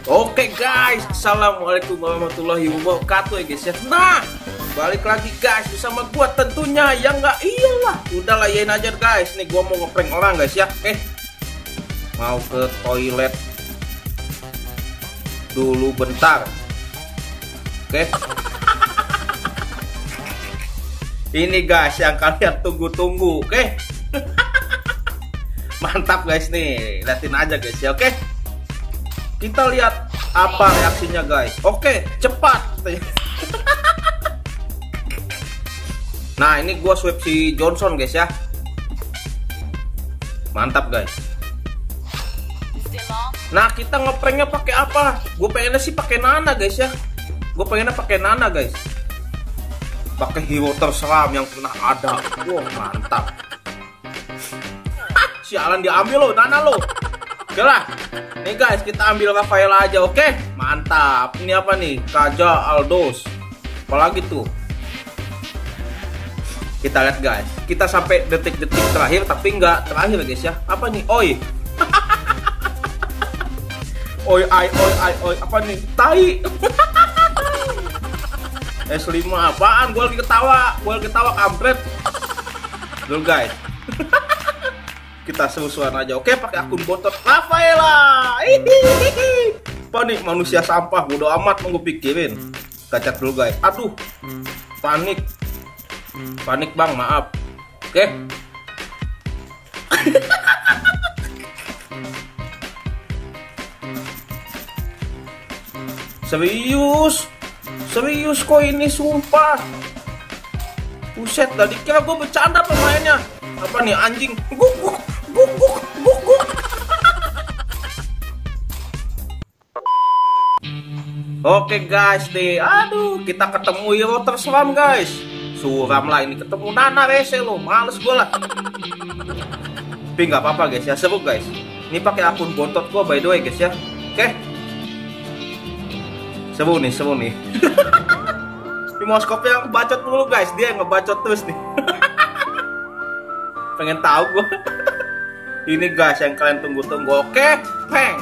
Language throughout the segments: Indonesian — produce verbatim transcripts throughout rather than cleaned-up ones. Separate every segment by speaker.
Speaker 1: Oke guys, assalamualaikum warahmatullahi wabarakatuh ya guys ya. Nah, balik lagi guys bersama gua tentunya, ya nggak iyalah. Udah layain aja guys. Nih gua mau ngeprank orang guys ya. Eh, mau ke toilet dulu bentar. Oke. Ini guys yang kalian tunggu-tunggu. Oke. Mantap guys nih, liatin aja guys ya. Oke. Kita lihat apa reaksinya guys. Oke, cepat. Nah, ini gua swipe si Johnson guys ya. Mantap guys. Nah, kita ngepranknya pakai apa? Gue pengennya sih pakai Nana guys ya. Gue pengennya pakai Nana guys. Pakai hero terseram yang pernah ada. Wah, mantap. Sialan diambil lo, Nana lo. Oke lah. Nih guys, kita ambil Rafael aja, oke? Mantap. Ini apa nih? Kaja Aldos. Apalagi tuh? Kita lihat guys. Kita sampai detik-detik terakhir, tapi nggak terakhir guys ya. Apa nih? Oi. Oi, ai, oi, ai, oi. Apa nih? Tai. S lima apaan? Gue lagi ketawa. Gue lagi ketawa kampret. Dulu guys. Kita seru-seruan aja, oke? Pakai akun botot Rafaela. Apa nih, manusia sampah, bodo amat mau gue pikirin. Kacat dulu guys. Aduh, panik, panik bang, maaf. Oke. Serius, serius kok ini sumpah. Buset, tadi kira gue bercanda pemainnya. Apa nih anjing? Guk guk guk guk guk guk. Oke guys deh, aduh kita ketemu hero terseram guys. Suram lah ini, ketemu Nana rese lo, males gue lah. Tapi nggak apa-apa guys ya, seru guys. Ini pakai akun bontot gue by the way guys ya. Oke. Seru nih, seru nih. Di moskopnya ngebacot dulu guys, dia yang ngebacot terus nih. Pengen tahu gue. Ini guys yang kalian tunggu-tunggu. Oke, peng.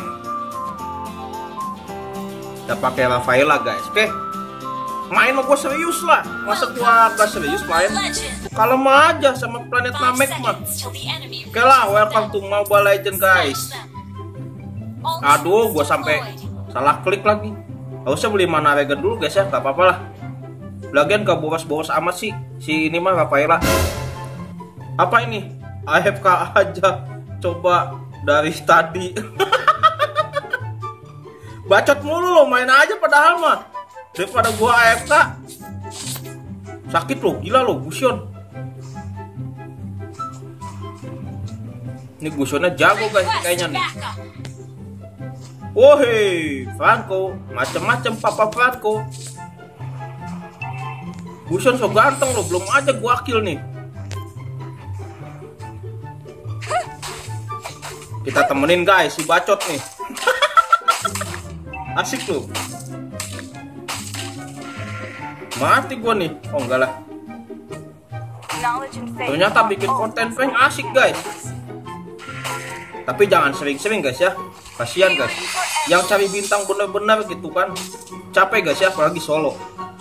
Speaker 1: Kita pakai Rafaela guys. Oke. Main lo gue serius lah. Masa gua gak serius main? Kalem aja sama planet Namek mah. Oke lah, welcome to Mobile Legends guys. Aduh, gue sampai salah klik lagi. Harusnya beli mana regen dulu guys ya. Gak apa-apa lah. Lagian gak boros-boros amat sih si ini mah Rafaela. Apa ini? A F K aja. Coba dari tadi. Bacot mulu lo, main aja padahal mah. Daripada gua A F K. Sakit lo, gila lo, Gusion. Ini Gusionnya jago guys kayaknya nih. Wohey, Franco, macem-macem Papa Franco. Gusion so ganteng lo, belum aja gua kill nih. Kita temenin guys si bacot nih. Asik tuh. Mati gua nih. Oh enggak lah. Ternyata bikin konten prank asik guys. Tapi jangan sering-sering guys ya. Kasihan guys. Yang cari bintang bener-bener gitu kan. Capek guys ya, apalagi solo.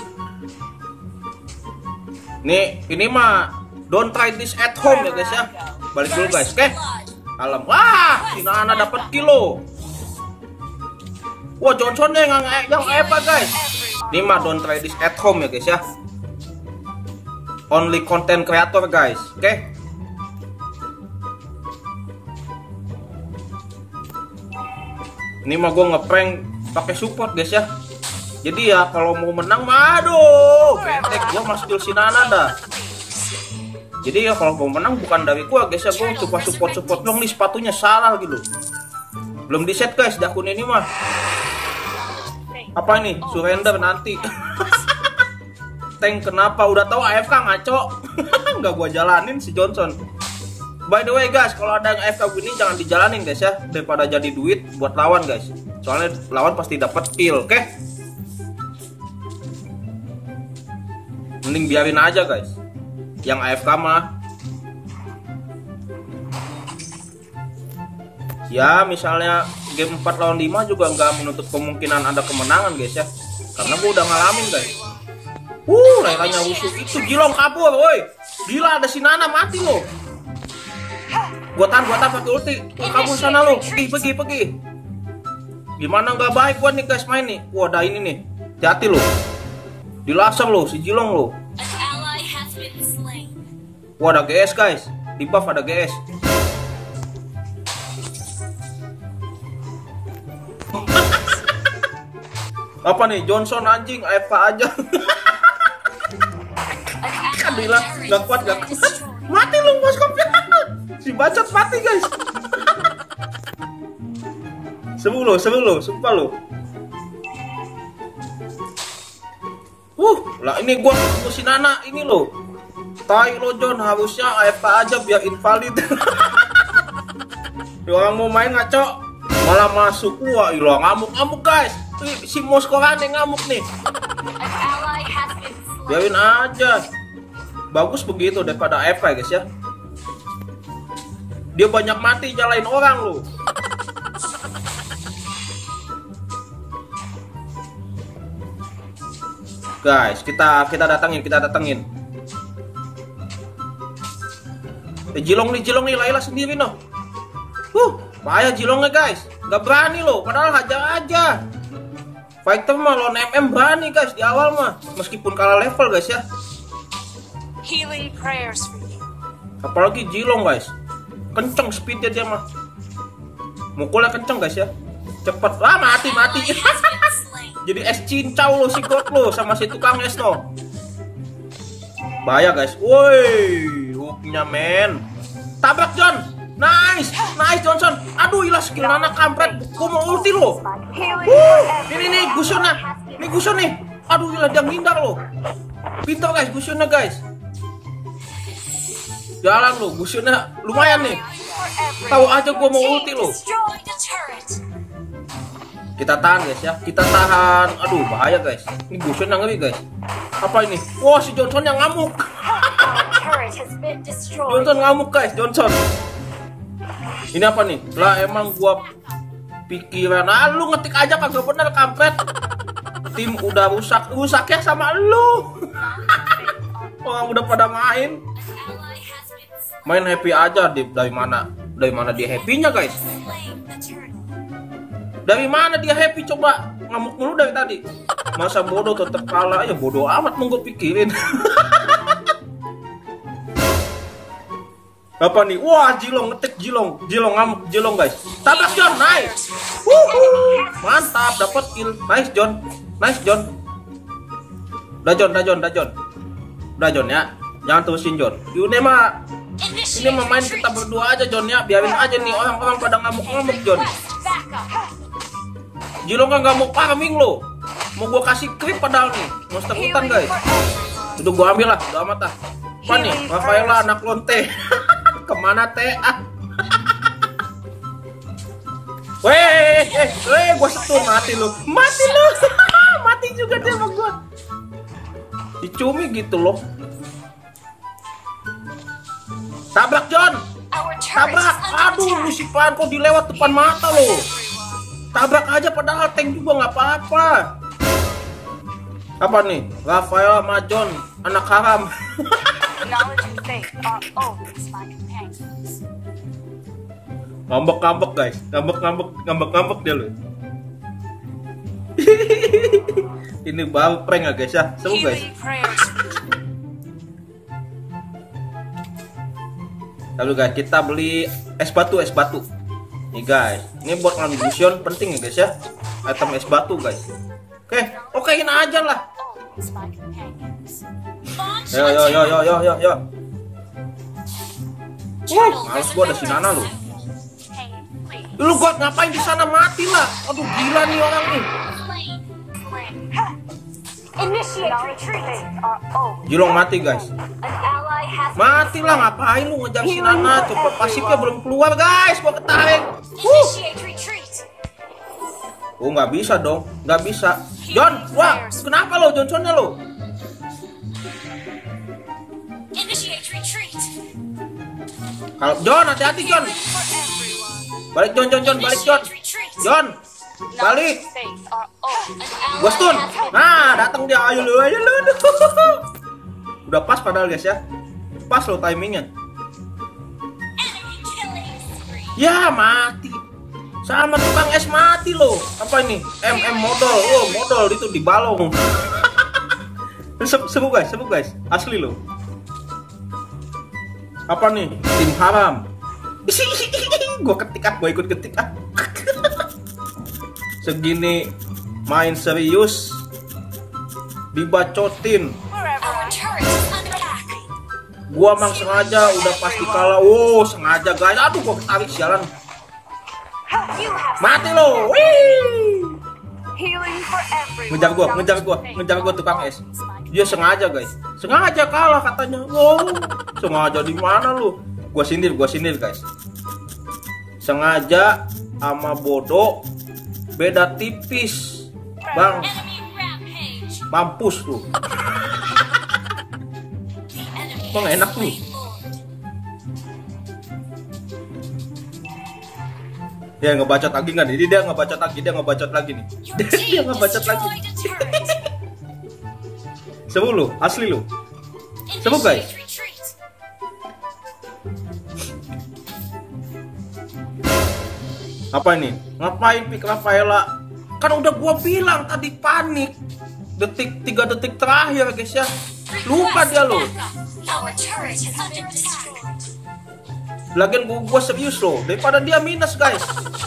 Speaker 1: Nih, ini mah don't try this at home ya guys ya. Balik dulu guys, oke? Alam, wah, si Nana dapat kilo. Wah, Johnson yang yang apa guys? Ini mah don't try this at home ya guys ya. Only content creator guys, oke? Okay? Ini mah gue ngeprank pakai support guys ya. Jadi ya kalau mau menang, mah aduh, pendek gue masuk si Nana dah. Jadi ya kalau mau menang bukan dari gua guys ya, gua coba support-support dong nih, sepatunya salah gitu. Belum di set guys, akun ini mah. Apa ini? Surrender nanti. Tank kenapa? Udah tahu A F K ngaco. Nggak gua jalanin si Johnson. By the way guys, kalau ada yang A F K gini jangan dijalanin guys ya, daripada jadi duit buat lawan guys. Soalnya lawan pasti dapat kill, oke? Okay? Mending biarin aja guys. Yang A F K mah Ya misalnya game empat lawan lima juga nggak menutup kemungkinan ada kemenangan guys ya, karena gue udah ngalamin guys. Uh, Lailanya busuk itu, Jilong kabur, woi. Gila, ada si Nana mati lo. Gua tahan, gua tahan pakai ulti. Kabur sana lo. Pergi, pergi, pergi. Gimana nggak baik gua nih guys main nih. Wah, ada ini nih. Hati-hati lo. Dilaser lo, si Jilong lo. Wah, ada G S guys. Di buff ada G S. Apa nih? Johnson anjing, A F K aja. Alhamdulillah, gak kuat, gak kuat. Mati lu boskopnya. Si bacot mati guys. Sembuh lo, sembuh lo, sumpah lo. Uh, lah ini gua si Nana ini lo. Tai lo John, harusnya A F K aja biar invalid. Orang mau main ngaco, malah masuk. Wah, ilah ngamuk-ngamuk guys. Si Moskoran yang ngamuk nih. Biarin aja. Bagus begitu daripada A F K guys ya. Dia banyak mati nyalain orang loh. Guys, kita kita datangin, kita datangin. Eh, Jilong nih, Jilong nih, Layla sendiri noh. Huh, bahaya Jilongnya guys. Gak berani loh, padahal hajar aja. Fighter mah lawan M M berani guys di awal mah, meskipun kalah level guys ya.
Speaker 2: Healing prayers for you.
Speaker 1: Apalagi Jilong guys, kenceng speednya dia mah. Mukulnya kenceng guys ya, cepet. Ah mati mati. Jadi es cincau lo si God lo sama si tukang es no. Bahaya guys. Woi, hooknya men. Tabrak John. Nice, nice Johnson. Aduh ilah skill Nana kampret. Gua mau ulti lo. Uh, ini nih Gusionnya. Ini Gusion nih. Aduh ilah dia ngindar lo. Pintar guys Gusionnya guys. Jalan lo, Gusionnya lumayan nih. Tahu aja gua mau ulti lo. Kita tahan guys ya, kita tahan. Aduh bahaya guys. Ini Gusion yang ngeri guys. Apa ini? Wah si Johnson yang ngamuk. Johnson ngamuk guys, Johnson. Ini apa nih? Lah emang gua pikiran, ah lu ngetik aja kagak bener kampret. Tim udah rusak, rusaknya sama lu. Orang udah pada main. Main happy aja di, dari mana? Dari mana dia happy-nya guys? Dari mana dia happy coba? Ngamuk mulu dari tadi. Masa bodoh tetap kalah ya, bodoh amat mau gue pikirin. Apa nih? Wah, Jilong ngetik Jilong. Jilong ngamuk Jilong guys. Tabrak John, nice. Wuhu. Mantap, dapat kill. Nice John. Nice John. Dah John, dah John, dah John. Udah John ya. Jangan terusin John. Ini mah ini mah main kita berdua aja John ya. Biarin aja nih orang-orang pada ngamuk-ngamuk John. Jilong kan gak mau farming lo. Mau gua kasih creep padahal nih. Monster hutan guys. Itu gua ambil lah, udah amat ah. Apa nih? Rafaela anak lonte. Kemana teh? Ah. Weh, eh, weh, gua setun mati lu. Mati lu. Mati juga dia sama gua. Dicumi gitu loh. Tabrak John. Tabrak. Aduh, lu si Pan kok dilewat depan mata lo. Tabrak aja padahal tank juga nggak apa-apa. Apa nih? Rafael sama John, anak haram. Ngambek-ngambek guys, ngambek-ngambek, ngambek-ngambek dia loh. Ini baru prank ya guys ya, seru guys. Lalu guys, kita beli es batu, es batu. Nih guys, ini buat ngambil Gusion penting ya guys ya. Item es batu guys. Oke, okein aja lah. Yo yo yo yo yo yo yo. Wah, males gua ada si Nana lu. Lu gua ngapain di sana, mati lah. Aduh gila nih orang nih. Jilong mati guys. Mati lah, ngapain lu ngejar si Nana? Coba pasifnya belum keluar guys, gua ketarik. Uh. Oh nggak bisa dong, nggak bisa. John, wah kenapa lo Johnsonnya lo? Kalau John hati-hati John. Balik John, John, John, balik John. John, balik. Gua stun. Nah, datang dia. Ayo lu, ayo lu. Udah pas padahal guys ya. Pas lo timingnya. Ya mati. Sama tukang es mati loh. Apa ini? M M modal. Oh, modal itu dibalong. Sembuh guys, sembuh guys. Asli loh. Apa nih? Tim haram. Gue ketik ah, gue ikut ketik ah. Segini main serius dibacotin. Gua emang sengaja udah pasti kalah. Wow, sengaja guys. Aduh, gua ketarik sialan. Mati lo. Wih. Ngejar gua, ngejar gua, ngejar gua tukang es. Dia sengaja guys. Sengaja kalah katanya. Wow. Sengaja di mana lu? Gua sindir, gua sindir guys. Sengaja sama bodoh beda tipis. Bang. Mampus lu. Kok gak enak lu? Dia ngebacot lagi nggak nih? Dia ngebacot lagi, dia ngebacot lagi nih. Dia ngebacot lagi. Sembuh lu, asli lu. Sembuh guys. Apa ini? Ngapain Pik Rafaela? Kan udah gua bilang tadi panik. Detik tiga detik terakhir guys ya. Lupa dia lo. Lagian gua, gua serius loh. Daripada dia minus guys.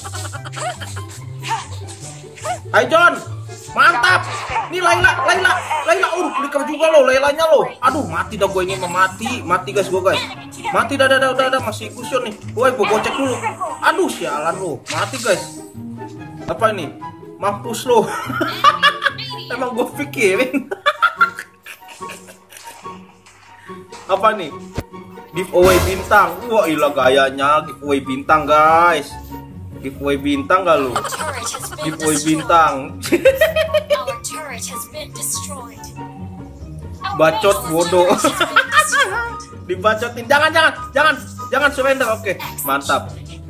Speaker 1: Hai John, mantap. Nih Layla, Layla, Layla. Uh, flicker juga lo, Laylanya lo. Aduh, mati dah gue ini mati, mati guys gua guys. Mati dah, dah, dah, udah, udah masih kusion nih. Woi, gua gocek dulu. Aduh, sialan lo, mati guys. Apa ini? Mampus lo. Emang gue pikirin. Apa nih? Giveaway bintang. Wah, ilah gayanya giveaway bintang guys. Giveaway bintang gak lu? Giveaway bintang. Bacot bodoh. Dibacotin. Jangan, jangan, jangan, jangan surrender. Oke, mantap.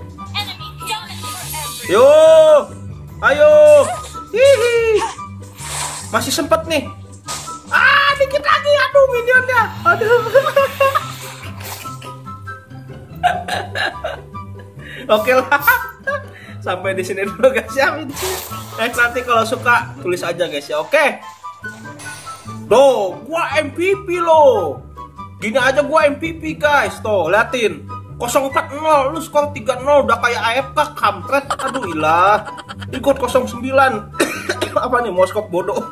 Speaker 1: Yo, ayo. Hihi. Masih sempet nih. Ah, dikit lagi. Aduh, minionnya. Aduh. Oke lah. Sampai di sini dulu guys ya. Next nanti kalau suka tulis aja guys ya. Oke. Tuh, gua M V P loh. Gini aja gua M V P guys. Tuh, liatin. nol empat nol, lu skor tiga nol udah kayak A F K kampret. Aduh ilah. Ikut nol sembilan. Apa nih Moskop bodoh.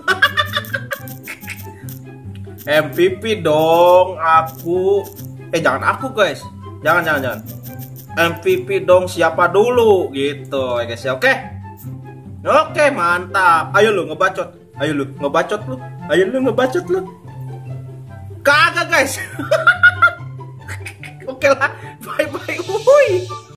Speaker 1: M V P dong aku. Eh jangan aku guys. Jangan jangan jangan. M V P dong siapa dulu gitu ya guys ya. Oke. Oke, mantap. Ayo lu ngebacot. Ayo lu ngebacot lu. Ayo lu ngebacot lu. Kagak guys. Oke lah. Bye bye. Uhuy.